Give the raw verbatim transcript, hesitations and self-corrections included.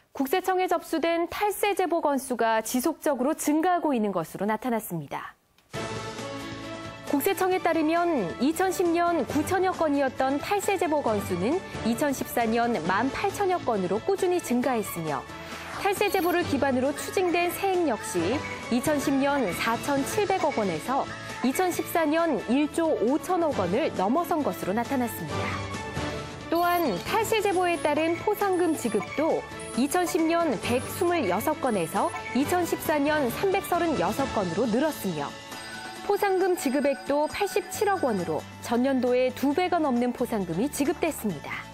국세청에 접수된 탈세 제보 건수가 지속적으로 증가하고 있는 것으로 나타났습니다. 국세청에 따르면 이천십 년 구천여 건이었던 탈세 제보 건수는 이천십사 년 만 팔천여 건으로 꾸준히 증가했으며 탈세 제보를 기반으로 추징된 세액 역시 이천십 년 사천칠백억 원에서 이천십사 년 일조 오천억 원을 넘어선 것으로 나타났습니다. 또한 탈세 제보에 따른 포상금 지급도 이천십 년 백이십육 건에서 이천십사 년 삼백삼십육 건으로 늘었으며 포상금 지급액도 팔십칠억 원으로 전년도에 두 배가 넘는 포상금이 지급됐습니다.